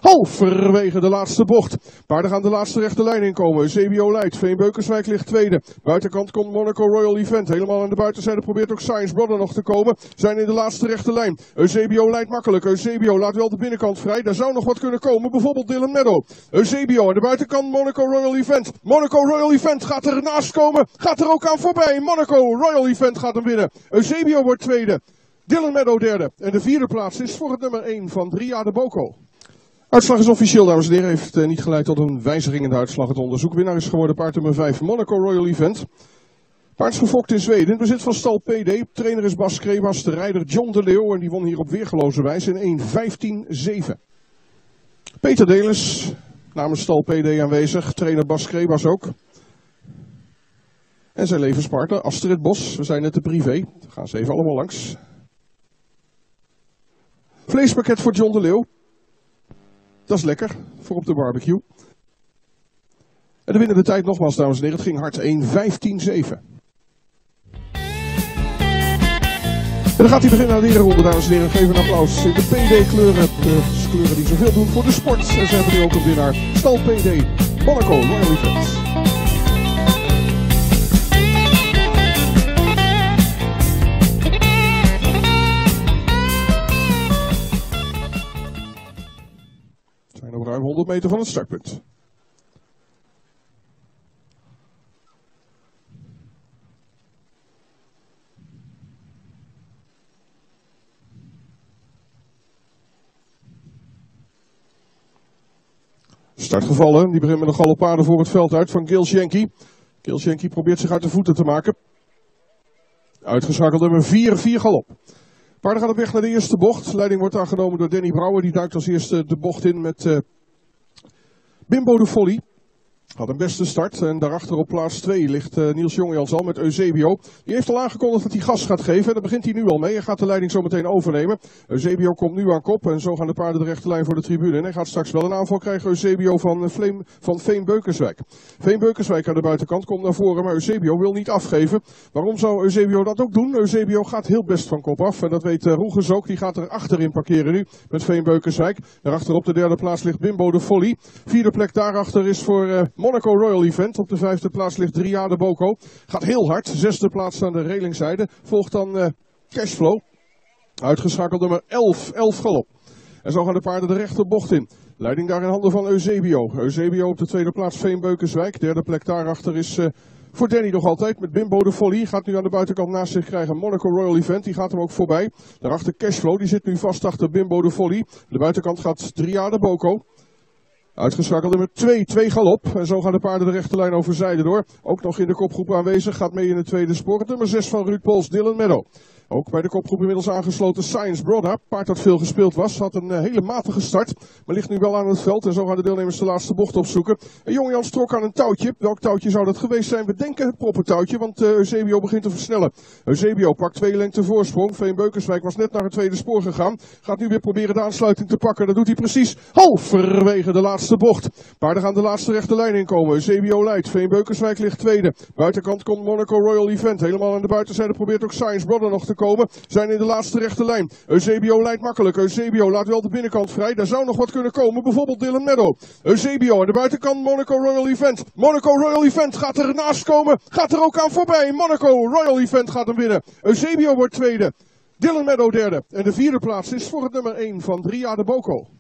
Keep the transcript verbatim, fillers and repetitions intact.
halverwege de laatste bocht. Paarden gaan de laatste rechte lijn inkomen. Eusebio leidt. Veenbeukerswijk ligt tweede. Buitenkant komt Monaco Royal Event. Helemaal aan de buitenzijde probeert ook Science Brother nog te komen. Zijn in de laatste rechte lijn. Eusebio leidt makkelijk. Eusebio laat wel de binnenkant vrij. Daar zou nog wat kunnen komen. Bijvoorbeeld Dylan Meadow. Eusebio aan de buitenkant Monaco Royal Event. Monaco Royal Event gaat er naast komen. Gaat er ook aan voorbij. Monaco Royal Event gaat hem winnen. Eusebio wordt tweede. Dylan Meadow derde. En de vierde plaats is voor het nummer één van drie jaar de Boko. Uitslag is officieel, dames en heren. Heeft uh, niet geleid tot een wijziging in de uitslag. Het onderzoek. Winnaar is geworden paard nummer vijf, Monaco Royal Event. Paard is gefokt in Zweden. In bezit van stal P D. Trainer is Bas Krebas. De rijder John de Leeuw. En die won hier op weergeloze wijze in één vijftien zeven. Peter Delis, namens stal P D aanwezig. Trainer Bas Krebas ook. En zijn levenspartner Astrid Bos. We zijn net de privé. Gaan ze even allemaal langs. Vleespakket voor John de Leeuw. Dat is lekker, voor op de barbecue. En de winnende tijd nogmaals, dames en heren. Het ging hard, één vijftien zeven. En dan gaat hij beginnen aan de ronde, dames en heren. Geef een applaus in de P D-kleuren. De kleuren die zoveel doen voor de sport. En ze hebben nu ook een winnaar. Stal P D, Monaco Royal Event. Op ruim honderd meter van het startpunt. Start gevallen, die begint met een galopade voor het veld uit van Gil Schenky. Gil Schenky probeert zich uit de voeten te maken. Uitgeschakeld nummer vier, vier galop. Paarden gaan op weg naar de eerste bocht. Leiding wordt aangenomen door Danny Brouwer. Die duikt als eerste de bocht in met uh, Bimbo de Folly. Had een beste start. En daarachter op plaats twee ligt uh, Niels Jongjans al met Eusebio. Die heeft al aangekondigd dat hij gas gaat geven. En daar begint hij nu al mee. Hij gaat de leiding zo meteen overnemen. Eusebio komt nu aan kop. En zo gaan de paarden de rechte lijn voor de tribune. En hij gaat straks wel een aanval krijgen. Eusebio van, uh, Vleem, van Veenbeukerswijk. Veenbeukerswijk aan de buitenkant komt naar voren. Maar Eusebio wil niet afgeven. Waarom zou Eusebio dat ook doen? Eusebio gaat heel best van kop af. En dat weet uh, Roeges ook. Die gaat er achterin parkeren nu. Met Veenbeukerswijk. Daarachter op de derde plaats ligt Bimbo de Folly. Vierde plek daarachter is voor uh, Monaco Royal Event. Op de vijfde plaats ligt drie jaar de Boko. Gaat heel hard. Zesde plaats aan de relingzijde. Volgt dan uh, Cashflow. Uitgeschakeld nummer elf. elf galop. En zo gaan de paarden de rechterbocht in. Leiding daar in handen van Eusebio. Eusebio op de tweede plaats Veenbeukerswijk. Derde plek daarachter is uh, voor Danny nog altijd met Bimbo de Folly. Gaat nu aan de buitenkant naast zich krijgen Monaco Royal Event. Die gaat hem ook voorbij. Daarachter Cashflow. Die zit nu vast achter Bimbo de Folly. De buitenkant gaat drie jaar de Boko. Uitgeschakeld nummer twee, twee galop. En zo gaan de paarden de rechte lijn over zijde door. Ook nog in de kopgroep aanwezig. Gaat mee in het tweede spoor. Het nummer zes van Ruud Pols, Dylan Meadow. Ook bij de kopgroep inmiddels aangesloten Science Brother. Paard dat veel gespeeld was. Had een uh, hele matige start. Maar ligt nu wel aan het veld. En zo gaan de deelnemers de laatste bocht opzoeken. En Jongjans trok aan een touwtje. Welk touwtje zou dat geweest zijn? We denken het proppentouwtje. Want uh, Eusebio begint te versnellen. Eusebio pakt twee lengte voorsprong. Veenbeukerswijk was net naar het tweede spoor gegaan. Gaat nu weer proberen de aansluiting te pakken. Dat doet hij precies halverwege de laatste bocht. Paarden gaan de laatste rechte lijn inkomen. Eusebio leidt. Veenbeukerswijk ligt tweede. Buitenkant komt Monaco Royal Event. Helemaal aan de buitenzijde probeert ook Science Brother nog te komen. Zijn in de laatste rechte lijn. Eusebio leidt makkelijk. Eusebio laat wel de binnenkant vrij. Daar zou nog wat kunnen komen. Bijvoorbeeld Dylan Meadow. Eusebio aan de buitenkant Monaco Royal Event. Monaco Royal Event gaat er naast komen. Gaat er ook aan voorbij. Monaco Royal Event gaat hem winnen. Eusebio wordt tweede. Dylan Meadow derde. En de vierde plaats is voor het nummer één van drie jaar de Boko.